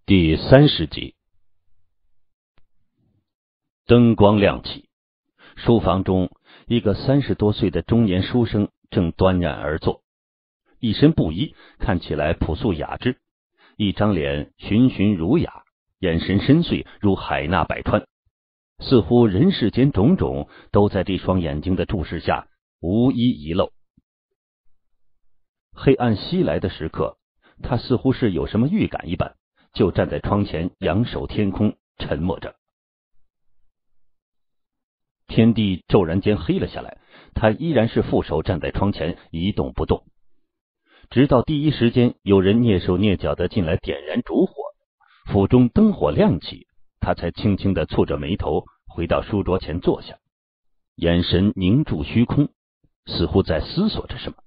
第30集。灯光亮起，书房中一个30多岁的中年书生正端然而坐，一身布衣，看起来朴素雅致，一张脸循循儒雅，眼神深邃如海纳百川，似乎人世间种种都在这双眼睛的注视下无一遗漏。黑暗袭来的时刻，他似乎是有什么预感一般，就站在窗前，仰首天空，沉默着。天地骤然间黑了下来，他依然是负手站在窗前，一动不动。直到第一时间有人蹑手蹑脚的进来点燃烛火，府中灯火亮起，他才轻轻的蹙着眉头回到书桌前坐下，眼神凝注虚空，似乎在思索着什么。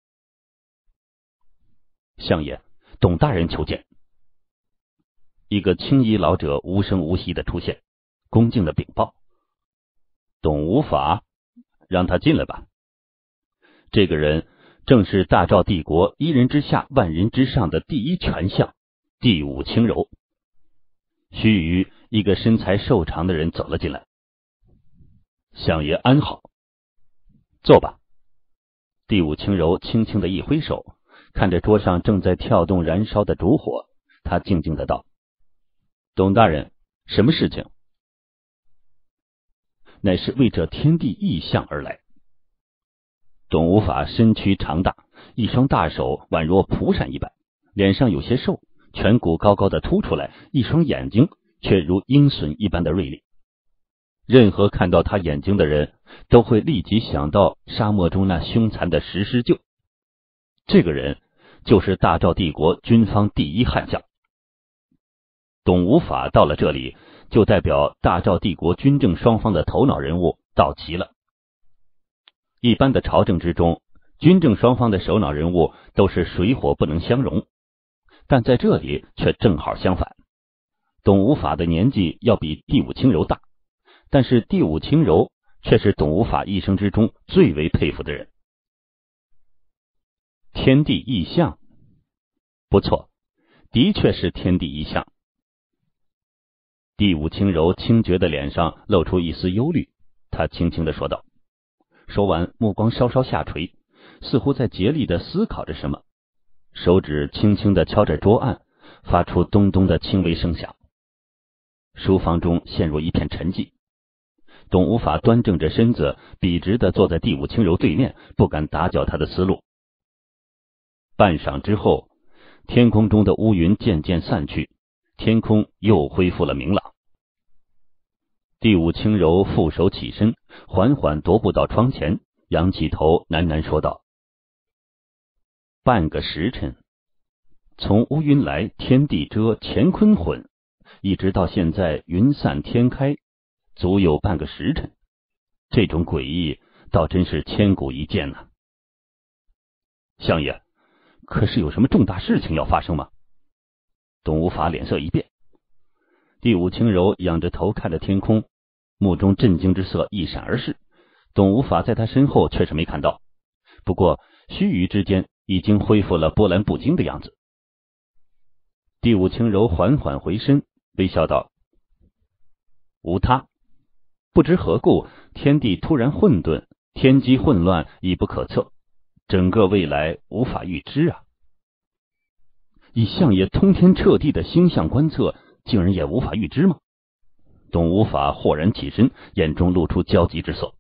相爷，董大人求见。一个青衣老者无声无息的出现，恭敬的禀报：董无法，让他进来吧。这个人正是大赵帝国一人之下万人之上的第一权相第五轻柔。须臾，一个身材瘦长的人走了进来。相爷安好，坐吧。第五轻柔轻轻的一挥手，看着桌上正在跳动燃烧的烛火，他静静的道：董大人，什么事情？乃是为这天地异象而来。董无法身躯长大，一双大手宛若蒲扇一般，脸上有些瘦，颧骨高高的凸出来，一双眼睛却如鹰隼一般的锐利。任何看到他眼睛的人都会立即想到沙漠中那凶残的石狮鹫。这个人就是大赵帝国军方第一悍将。董无法到了这里，就代表大赵帝国军政双方的头脑人物到齐了。一般的朝政之中，军政双方的首脑人物都是水火不能相容，但在这里却正好相反。董无法的年纪要比第五轻柔大，但是第五轻柔却是董无法一生之中最为佩服的人。天地异象，不错，的确是天地异象。第五轻柔清绝的脸上露出一丝忧虑，他轻轻的说道。说完，目光稍稍下垂，似乎在竭力的思考着什么，手指轻轻的敲着桌案，发出咚咚的轻微声响。书房中陷入一片沉寂。董无法端正着身子，笔直的坐在第五轻柔对面，不敢打搅他的思路。半晌之后，天空中的乌云渐渐散去，天空又恢复了明朗。第五轻柔负手起身，缓缓踱步到窗前，仰起头喃喃说道：半个时辰，从乌云来天地遮乾坤混，一直到现在云散天开，足有半个时辰。这种诡异倒真是千古一见呐。相爷，可是有什么重大事情要发生吗？董无法脸色一变。第五轻柔仰着头看着天空，目中震惊之色一闪而逝，董无法在他身后却是没看到，不过须臾之间已经恢复了波澜不惊的样子。第五轻柔缓缓回身，微笑道：无他，不知何故，天地突然混沌，天机混乱，已不可测，整个未来无法预知啊。以相爷通天彻地的星象观测，竟然也无法预知吗？董无法豁然起身，眼中露出焦急之色。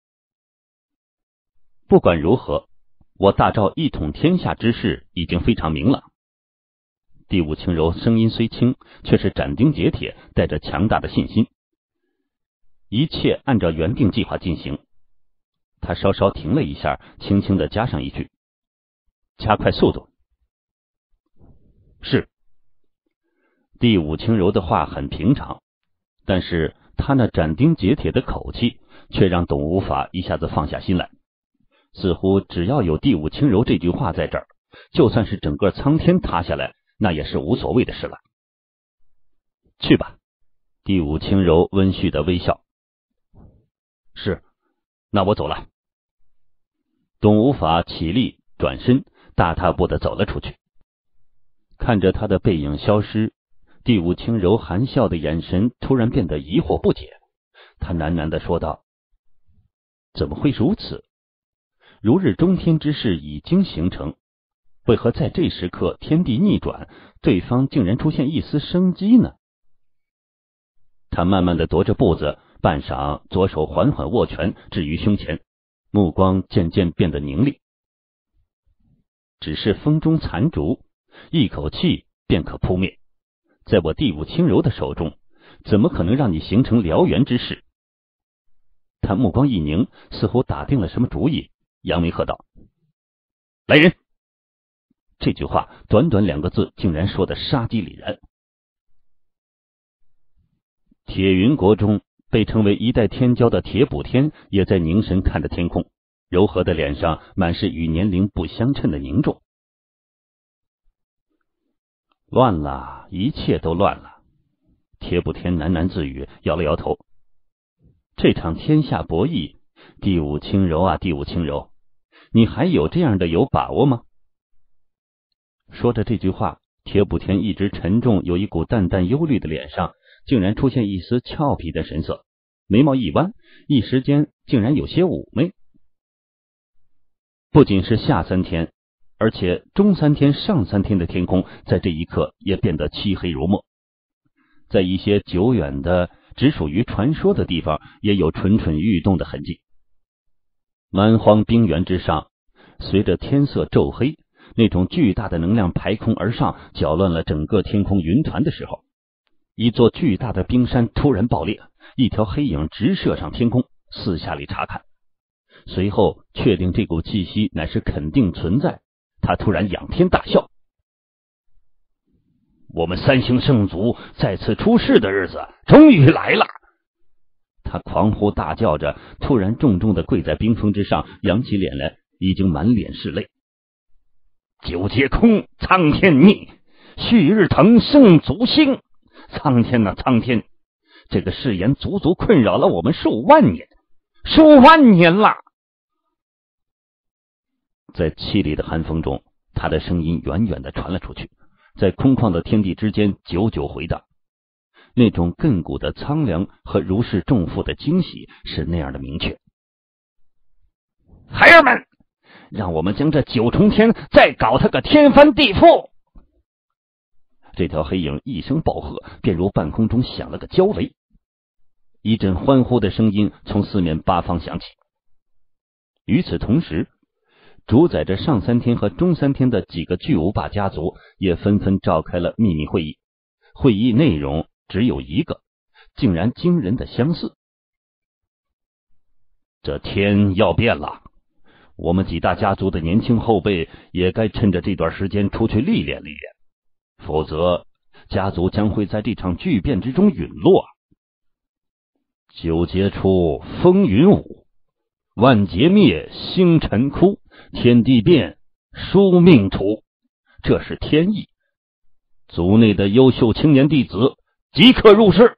不管如何，我大赵一统天下之事已经非常明朗。第五轻柔声音虽轻，却是斩钉截铁，带着强大的信心。一切按照原定计划进行。他稍稍停了一下，轻轻地加上一句：加快速度。是。第五轻柔的话很平常，但是他那斩钉截铁的口气却让董无法一下子放下心来，似乎只要有第五轻柔这句话在这儿，就算是整个苍天塌下来，那也是无所谓的事了。去吧。第五轻柔温煦的微笑。是，那我走了。董无法起立转身，大踏步的走了出去。看着他的背影消失， 第五轻柔含笑的眼神突然变得疑惑不解，他喃喃地说道：怎么会如此？如日中天之事已经形成，为何在这时刻天地逆转，对方竟然出现一丝生机呢？他慢慢地踱着步子，半晌左手缓缓握拳置于胸前，目光渐渐变得凝厉。只是风中残烛，一口气便可扑灭，在我第五轻柔的手中，怎么可能让你形成燎原之势？他目光一凝，似乎打定了什么主意，扬眉喝道：来人！这句话短短2个字，竟然说得杀机凛然。铁云国中被称为一代天骄的铁补天也在凝神看着天空，柔和的脸上满是与年龄不相称的凝重。乱了，一切都乱了。铁补天喃喃自语，摇了摇头。这场天下博弈，第五轻柔啊，第五轻柔，你还有这样的有把握吗？说着这句话，铁补天一直沉重有一股淡淡忧虑的脸上竟然出现一丝俏皮的神色，眉毛一弯，一时间竟然有些妩媚。不仅是下3天，而且中3天、上3天的天空在这一刻也变得漆黑如墨，在一些久远的只属于传说的地方也有蠢蠢欲动的痕迹。蛮荒冰原之上，随着天色骤黑，那种巨大的能量排空而上，搅乱了整个天空云团的时候，一座巨大的冰山突然爆裂，一条黑影直射上天空，四下里查看。随后确定这股气息乃是肯定存在，他突然仰天大笑：我们3星圣族再次出世的日子终于来了！他狂呼大叫着，突然重重地跪在冰封之上，扬起脸来，已经满脸是泪。九节空，苍天逆，旭日腾，圣族兴！苍天呐，苍天！这个誓言足足困扰了我们数万年了！在凄厉的寒风中，他的声音远远地传了出去，在空旷的天地之间久久回荡。那种亘古的苍凉和如释重负的惊喜是那样的明确。孩儿们，让我们将这9重天再搞他个天翻地覆！这条黑影一声暴喝，便如半空中响了个焦雷，一阵欢呼的声音从四面八方响起。与此同时，主宰着上3天和中3天的几个巨无霸家族也纷纷召开了秘密会议，会议内容只有一个，竟然惊人的相似。这天要变了，我们几大家族的年轻后辈也该趁着这段时间出去历练历练，否则家族将会在这场巨变之中陨落。9节出，风云舞；万劫灭，星辰枯；天地变，书命出。这是天意。族内的优秀青年弟子即刻入室。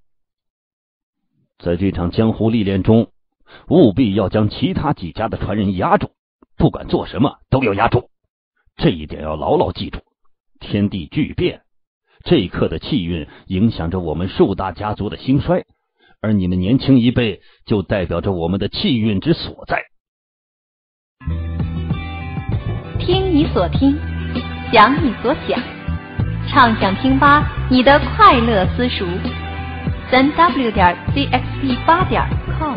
在这场江湖历练中，务必要将其他几家的传人压住，不管做什么都要压住，这一点要牢牢记住。天地巨变，这一刻的气运影响着我们数大家族的兴衰，而你们年轻一辈就代表着我们的气运之所在。 听你所听，想你所想，畅想听吧，你的快乐私塾，3w.cxp8.com。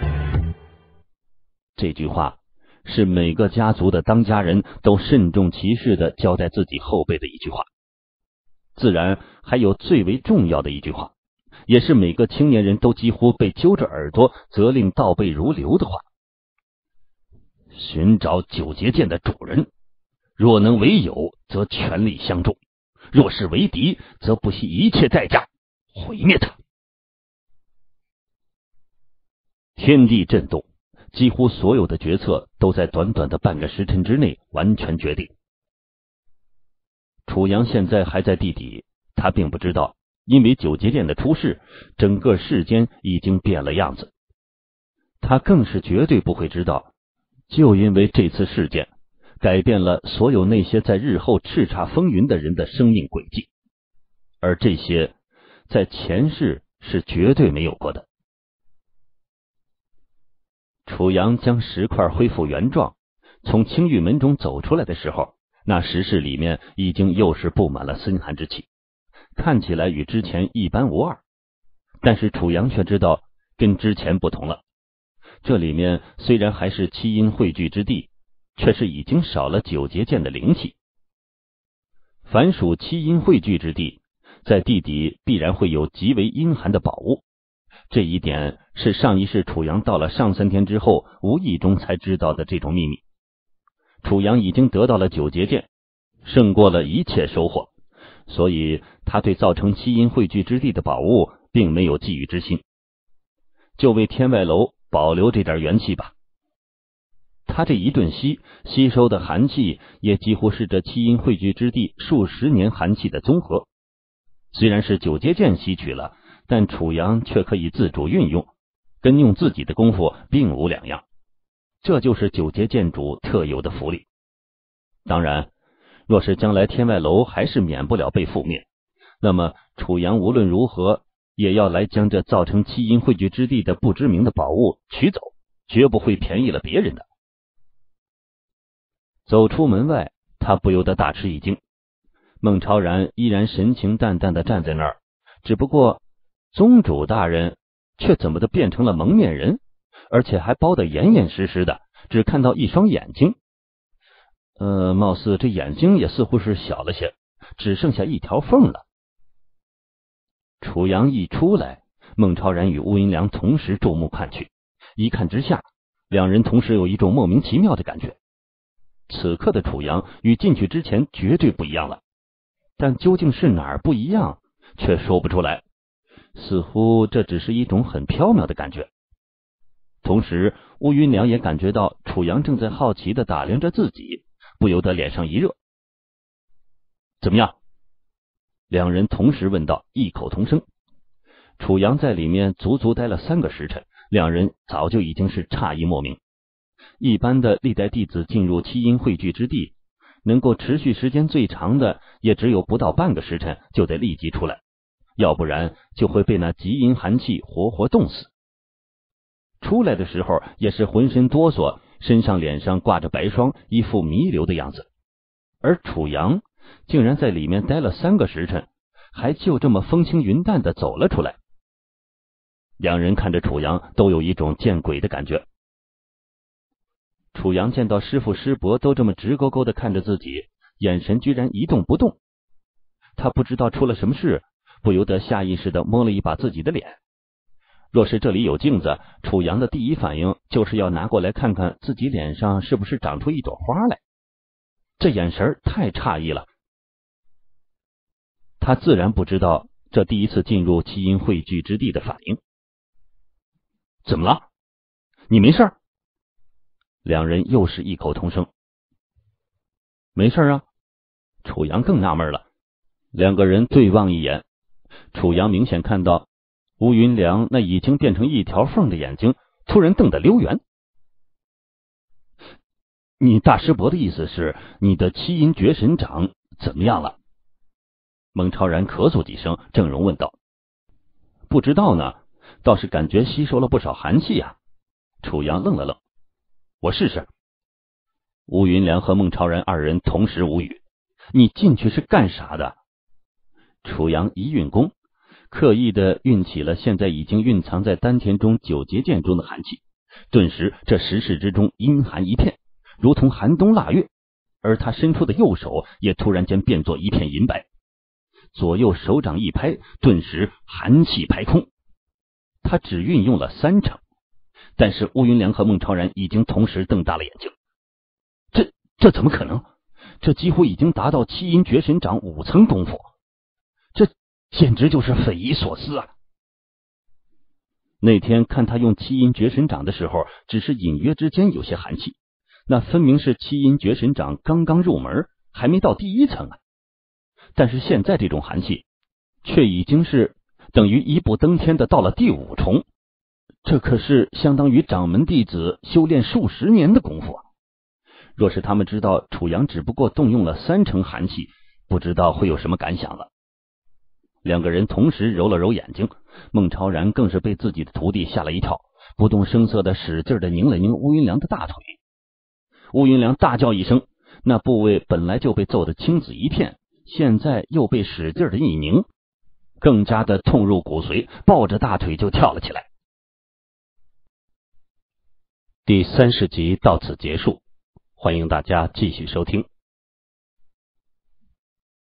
这句话是每个家族的当家人都慎重其事地交代自己后辈的一句话，自然还有最为重要的一句话，也是每个青年人都几乎被揪着耳朵责令倒背如流的话：寻找9节剑的主人，若能为友，则全力相助；若是为敌，则不惜一切代价毁灭他。天地震动，几乎所有的决策都在短短的半个时辰之内完全决定。楚阳现在还在地底，他并不知道，因为9节剑的出世，整个世间已经变了样子。他更是绝对不会知道，就因为这次事件，改变了所有那些在日后叱咤风云的人的生命轨迹。 而这些在前世是绝对没有过的。楚阳将石块恢复原状，从青玉门中走出来的时候，那石室里面已经又是布满了森寒之气，看起来与之前一般无二。但是楚阳却知道跟之前不同了，这里面虽然还是七阴汇聚之地，却是已经少了九节剑的灵气。凡属七阴汇聚之地，在地底必然会有极为阴寒的宝物，这一点是上一世楚阳到了上3天之后无意中才知道的这种秘密。楚阳已经得到了九节剑，胜过了一切收获，所以他对造成七阴汇聚之地的宝物并没有觊觎之心，就为天外楼保留这点元气吧。他这一顿吸收的寒气也几乎是这七阴汇聚之地数十年寒气的综合。虽然是九节剑吸取了，但楚阳却可以自主运用，跟用自己的功夫并无两样。这就是九节剑主特有的福利。当然，若是将来天外楼还是免不了被覆灭，那么楚阳无论如何也要来将这造成七阴汇聚之地的不知名的宝物取走，绝不会便宜了别人的。走出门外，他不由得大吃一惊。孟超然依然神情淡淡的站在那儿，只不过宗主大人却怎么的变成了蒙面人，而且还包得严严实实的，只看到一双眼睛。貌似这眼睛也似乎是小了些，只剩下一条缝了。楚阳一出来，孟超然与乌云良同时注目看去，一看之下，两人同时有一种莫名其妙的感觉。此刻的楚阳与进去之前绝对不一样了，但究竟是哪儿不一样，却说不出来，似乎这只是一种很缥缈的感觉。同时乌云良也感觉到楚阳正在好奇地打量着自己，不由得脸上一热。怎么样？两人同时问道，异口同声。楚阳在里面足足待了3个时辰，两人早就已经是诧异莫名。一般的历代弟子进入七阴汇聚之地，能够持续时间最长的也只有不到半个时辰就得立即出来，要不然就会被那极阴寒气活活冻死。出来的时候也是浑身哆嗦，身上脸上挂着白霜，一副弥留的样子。而楚阳竟然在里面待了3个时辰，还就这么风轻云淡的走了出来。两人看着楚阳都有一种见鬼的感觉。楚阳见到师父师伯都这么直勾勾的看着自己，眼神居然一动不动。他不知道出了什么事，不由得下意识的摸了一把自己的脸。若是这里有镜子，楚阳的第一反应就是要拿过来看看自己脸上是不是长出一朵花来。这眼神太诧异了。他自然不知道这第一次进入七阴汇聚之地的反应。怎么了？你没事？两人又是异口同声。没事啊。楚阳更纳闷了。两个人对望一眼，楚阳明显看到乌云良那已经变成一条缝的眼睛突然瞪得溜圆。你大师伯的意思是你的七阴绝神掌怎么样了？孟超然咳嗽几声，郑容问道。不知道呢，倒是感觉吸收了不少寒气啊。楚阳愣了愣。我试试。乌云良和孟超然二人同时无语。你进去是干啥的？楚阳一运功，刻意的运起了现在已经蕴藏在丹田中九节剑中的寒气，顿时这石室之中阴寒一片，如同寒冬腊月，而他伸出的右手也突然间变作一片银白，左右手掌一拍，顿时寒气排空。他只运用了3成，但是乌云良和孟超然已经同时瞪大了眼睛。这怎么可能？这几乎已经达到七阴绝神掌5层功夫，这简直就是匪夷所思啊！那天看他用七阴绝神掌的时候，只是隐约之间有些寒气，那分明是七阴绝神掌刚刚入门，还没到第1层啊！但是现在这种寒气，却已经是等于一步登天的到了第5重，这可是相当于掌门弟子修炼数十年的功夫啊！若是他们知道楚阳只不过动用了3成寒气，不知道会有什么感想了。 两个人同时揉了揉眼睛，孟超然更是被自己的徒弟吓了一跳，不动声色的使劲的拧了拧乌云良的大腿。乌云良大叫一声，那部位本来就被揍得青紫一片，现在又被使劲的一拧，更加的痛入骨髓，抱着大腿就跳了起来。第30集到此结束，欢迎大家继续收听。